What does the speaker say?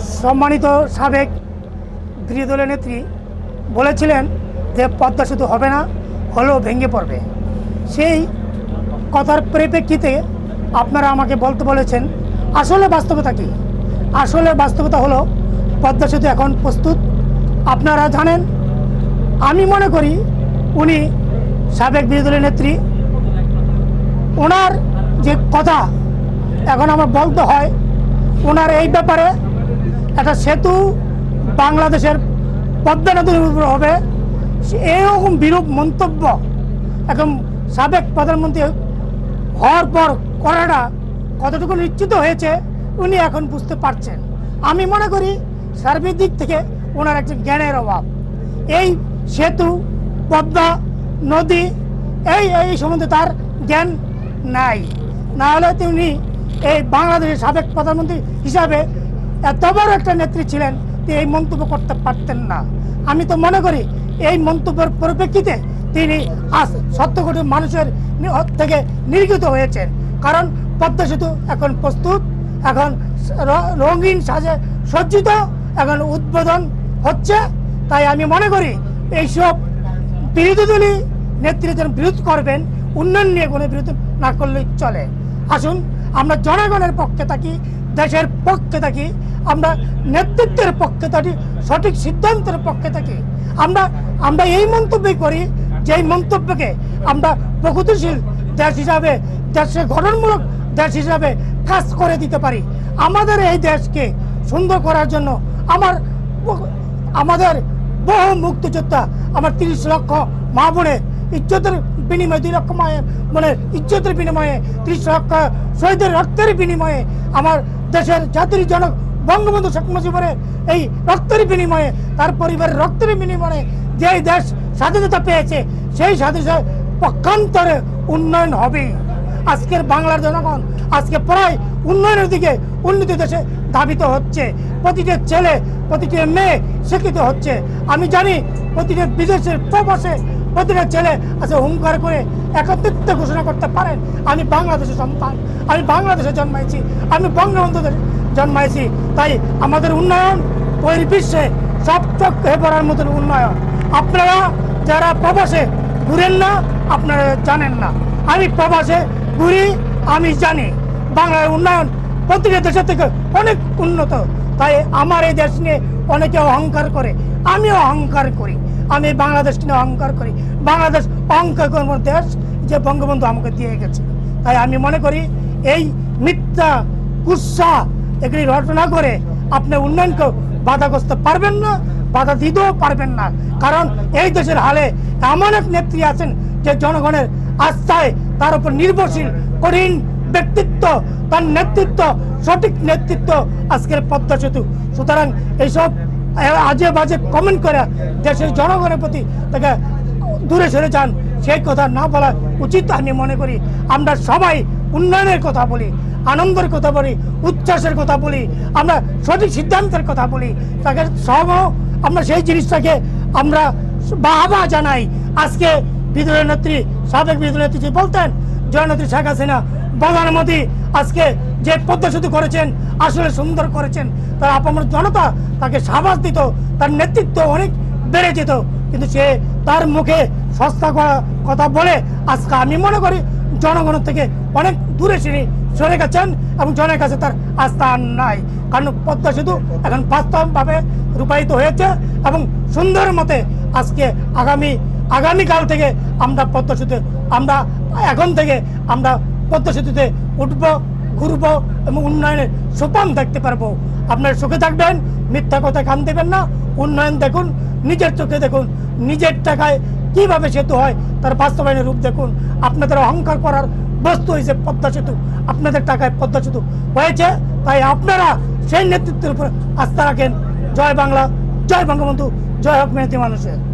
সম্মানিত সাবেক বিরোধী দলের নেত্রী বলেছিলেন যে পদ্মা সেতু হবে না, হলেও ভেঙে পড়বে। সেই কথার পরিপ্রেক্ষিতে আপনারা আমাকে বলতে বলেছেন আসলে বাস্তবতা কী। আসলে বাস্তবতা হলো পদ্মা সেতু এখন প্রস্তুত। আপনারা জানেন, আমি মনে করি উনি সাবেক বিরোধী দলের নেত্রী, ওনার যে কথা এখন আমার বলতে হয়, ওনার এই ব্যাপারে একটা সেতু বাংলাদেশের পদ্মা নদীর উপর হবে, এরকম বিরূপ মন্তব্য এখন সাবেক প্রধানমন্ত্রী হওয়ার পর করাটা কতটুকু নিশ্চিত হয়েছে উনি এখন বুঝতে পারছেন। আমি মনে করি সার্বিক দিক থেকে ওনার একটা জ্ঞানের অভাব। এই সেতু পদ্মা নদী এই সম্বন্ধে তার জ্ঞান নাই, না হলে তিনি এই বাংলাদেশের সাবেক প্রধানমন্ত্রী হিসাবে এত বড় একটা নেত্রী ছিলেন, তিনি এই মন্তব্য করতে পারতেন না। আমি তো মনে করি এই মন্তব্যের পরিপ্রেক্ষিতে তিনি আজ 70 কোটি মানুষের থেকে নির্গত হয়েছেন। কারণ পদ্মা সেতু এখন প্রস্তুত, এখন রঙিন সাজে সজ্জিত, এখন উদ্বোধন হচ্ছে। তাই আমি মনে করি এইসব বিরোধী দলীয় নেতৃত্বের বিরোধ করবেন, উন্নয়ন নিয়ে কোনো বিরোধ না করলেই চলে। আসুন আমরা জনগণের পক্ষে থাকি, দেশের পক্ষে থাকি, আমরা নেতৃত্বের পক্ষে থাকি, সঠিক সিদ্ধান্তের পক্ষে থাকি। আমরা এই মন্তব্যই করি যে এই মন্তব্যকে আমরা প্রগতিশীল দেশ হিসাবে, দেশের গঠনমূলক দেশ হিসাবে কাজ করে দিতে পারি। আমাদের এই দেশকে সুন্দর করার জন্য আমাদের বহু মুক্তিযোদ্ধা, আমার 30 লক্ষ মা বোনের ইজ্জতের বিনিময়ে, 2 লক্ষ মায়ের ইজ্জতের বিনিময়ে, 30 লক্ষ শহীদের রক্তের বিনিময়ে, আমার দেশের জাতির জনক বঙ্গবন্ধু শেখ মুজিবের এই রক্তের বিনিময়ে, তার পরিবারের রক্তের বিনিময়ে যে দেশ স্বাধীনতা পেয়েছে, সেই স্বাধীনতার পক্ষান্তরে উন্নয়ন হবে। আজকের বাংলার জনগণ আজকে প্রায় উন্নয়নের দিকে, উন্নতি দেশে ধাবিত হচ্ছে। প্রতিটি ছেলে, প্রতিটি মেয়ে শিক্ষিত হচ্ছে। আমি জানি প্রতিটি বিদেশের প্রবাসে প্রতিটা ছেলে আছে হুঙ্কার করে একত্রিত ঘোষণা করতে পারেন, আমি বাংলাদেশের সন্তান, আমি বাংলাদেশে জন্মাইছি, আমি বঙ্গবন্ধুদের জন্মাইছি। তাই আমাদের উন্নয়ন বহির্বিশ্বে সব চোখে পড়ার মতন উন্নয়ন। আপনারা যারা প্রবাসে ঘুরেন না, আপনারা জানেন না। আমি প্রবাসে ঘুরি, আমি জানি বাংলার উন্নয়ন প্রতিটা দেশের থেকে অনেক উন্নত। তাই আমার এই দেশ নিয়ে অনেকে অহংকার করে, আমিও অহংকার করি। আমি বাংলাদেশকে নিয়ে অহংকার করি। বাংলাদেশ অহংকার করার দেশ যে বঙ্গবন্ধু আমাকে দিয়ে গেছে। তাই আমি মনে করি এই মিথ্যা কুৎসা এগুলি রচনা করে আপনি উন্নয়নকে বাধাগ্রস্ত পারবেন না, বাধা দিতেও পারবেন না। কারণ এই দেশের হালে এমন এক নেত্রী আছেন যে জনগণের আস্থায় তার উপর নির্ভরশীল, কঠিন ব্যক্তিত্ব, তার নেতৃত্ব, সঠিক নেতৃত্ব আজকের পদ্মা সেতু। সুতরাং এইসব আজে বাজে কমেন্ট করে দেশের জনগণের প্রতি তাকে দূরে সরে যান, সেই কথা না বলা উচিত আমি মনে করি। আমরা সবাই উন্নয়নের কথা বলি, আনন্দের কথা বলি, উচ্ছ্বাসের কথা বলি, আমরা সঠিক সিদ্ধান্তের কথা বলি, তাকে সব আমরা সেই জিনিসটাকে আমরা বাহবা জানাই। আজকে বিদ্রোহী নেত্রী, সাবেক বিদ্রোহী নেত্রী বলতেন জননেত্রী শেখ হাসিনা প্রধানমন্ত্রী আজকে যে পদ্মা সেতু করেছেন আসলে সুন্দর করেছেন, তার আপামর জনতা তাকে সাবাস দিত, তার নেতৃত্ব অনেক বেড়ে যেত। কিন্তু সে তার মুখে সস্তা কথা বলে আজকে আমি মনে করি জনগণের থেকে অনেক দূরে সরে গেছেন এবং জনের কাছে তার আস্থা নাই। কারণ পদ্মা সেতু এখন বাস্তবভাবে রূপায়িত হয়েছে এবং সুন্দর মতে আজকে আগামীকাল থেকে আমরা পদ্মা সেতু, আমরা এখন থেকে আমরা পদ্মা সেতুতে উঠবো, ঘুরবো এবং উন্নয়নের সোপান দেখতে পারবো। আপনারা সুখে থাকবেন, মিথ্যা কথা কান দেবেন না। উন্নয়ন দেখুন, নিজের চোখে দেখুন, নিজের টাকায় কিভাবে সেতু হয় তার বাস্তবায়নের রূপ দেখুন। আপনাদের অহংকার করার বস্তু হয়েছে পদ্মা সেতু, আপনাদের টাকায় পদ্মা সেতু হয়েছে। তাই আপনারা সেই নেতৃত্বের উপর আস্থা রাখেন। জয় বাংলা, জয় বঙ্গবন্ধু, জয় হোক মেহনতি মানুষের।